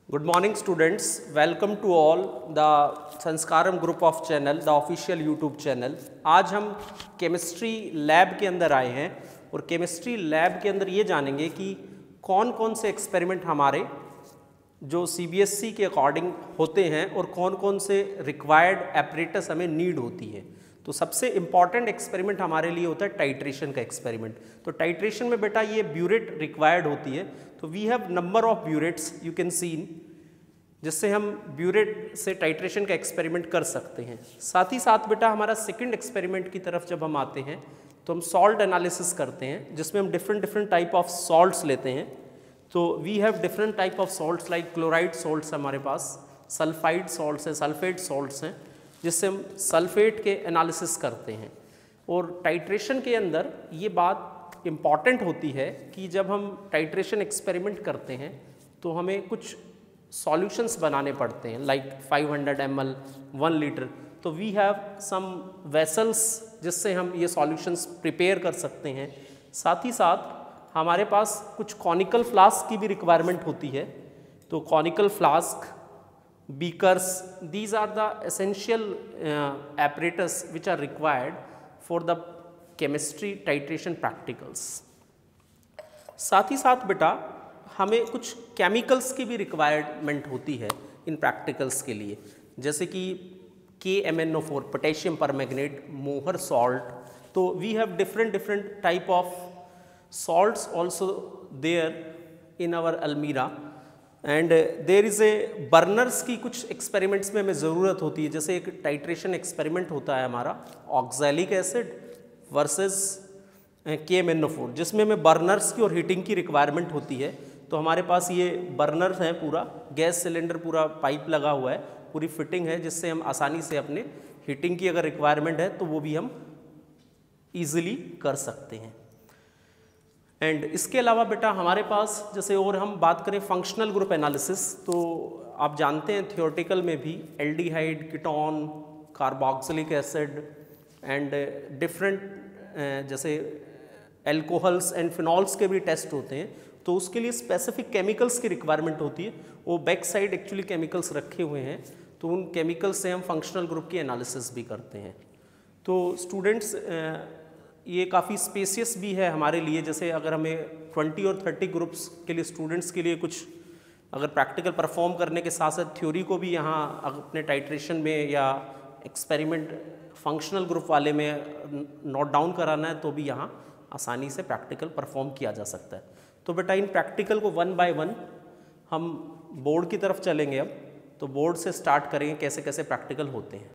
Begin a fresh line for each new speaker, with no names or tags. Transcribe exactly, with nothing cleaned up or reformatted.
Good morning students, welcome to all the Sanskaram group of channel, the official YouTube channel. आज हम chemistry lab के अंदर आए हैं और केमिस्ट्री लैब के अंदर ये जानेंगे कि कौन कौन से एक्सपेरिमेंट हमारे जो सीबीएसई के अकॉर्डिंग होते हैं और कौन कौन से रिक्वायर्ड एपरेटस हमें नीड होती है। तो सबसे इम्पॉर्टेंट एक्सपेरिमेंट हमारे लिए होता है टाइट्रेशन का एक्सपेरिमेंट। तो टाइट्रेशन में बेटा ये ब्यूरेट रिक्वायर्ड होती है। तो we have number of burettes you can seen, जिससे हम ब्यूरेट से टाइट्रेशन का एक्सपेरिमेंट कर सकते हैं। साथ ही साथ बेटा हमारा सेकंड एक्सपेरिमेंट की तरफ जब हम आते हैं तो हम सॉल्ट एनालिसिस करते हैं, जिसमें हम different different type of salts लेते हैं। तो we have different type of salts like chloride salts हमारे पास, सल्फाइड सॉल्ट्स हैं, सल्फेट सॉल्ट्स हैं, जिससे हम सल्फेट के एनालिसिस करते हैं। और टाइट्रेशन के अंदर ये बात इम्पॉर्टेंट होती है कि जब हम टाइट्रेशन एक्सपेरिमेंट करते हैं तो हमें कुछ सॉल्यूशंस बनाने पड़ते हैं, like five hundred M L, one litre. तो वी हैव सम वेसल्स जिससे हम ये सॉल्यूशंस प्रिपेयर कर सकते हैं। साथ ही साथ हमारे पास कुछ कॉनिकल फ्लास्क की भी रिक्वायरमेंट होती है। तो conical flask, beakers, these are the essential uh, apparatus which are required for the chemistry titration practicals। साथ ही साथ बेटा हमें कुछ केमिकल्स की भी रिक्वायरमेंट होती है इन प्रैक्टिकल्स के लिए, जैसे कि K M N O four, potassium permanganate, Mohr salt. तो we have different different type of salts also there in our अलमीरा। And there is a burners की कुछ एक्सपेरिमेंट्स में हमें ज़रूरत होती है। जैसे एक टाइट्रेशन एक्सपेरिमेंट होता है हमारा oxalic acid versus K M N O four, जिसमें हमें बर्नर्स की और हीटिंग की रिक्वायरमेंट होती है। तो हमारे पास ये बर्नर्स हैं, पूरा गैस सिलेंडर, पूरा पाइप लगा हुआ है, पूरी फिटिंग है, जिससे हम आसानी से अपने हीटिंग की अगर रिक्वायरमेंट है तो वो भी हम ईजिली कर सकते हैं। एंड इसके अलावा बेटा हमारे पास जैसे और हम बात करें फंक्शनल ग्रुप एनालिसिस, तो आप जानते हैं थियोरेटिकल में भी aldehyde, ketone, carboxylic acid and different जैसे एल्कोहल्स एंड फिनॉल्स के भी टेस्ट होते हैं। तो उसके लिए स्पेसिफिक केमिकल्स की रिक्वायरमेंट होती है। वो बैक साइड एक्चुअली केमिकल्स रखे हुए हैं, तो उन केमिकल्स से हम फंक्शनल ग्रुप की एनालिसिस भी करते हैं। तो स्टूडेंट्स ये काफ़ी स्पेसियस भी है हमारे लिए। जैसे अगर हमें ट्वेंटी और थर्टी ग्रुप्स के लिए स्टूडेंट्स के लिए कुछ अगर प्रैक्टिकल परफॉर्म करने के साथ साथ थ्योरी को भी यहाँ अपने टाइट्रेशन में या एक्सपेरिमेंट फंक्शनल ग्रुप वाले में नोट डाउन कराना है, तो भी यहाँ आसानी से प्रैक्टिकल परफॉर्म किया जा सकता है। तो बेटा इन प्रैक्टिकल को वन बाय वन हम बोर्ड की तरफ चलेंगे अब। तो बोर्ड से स्टार्ट करेंगे कैसे कैसे प्रैक्टिकल होते हैं।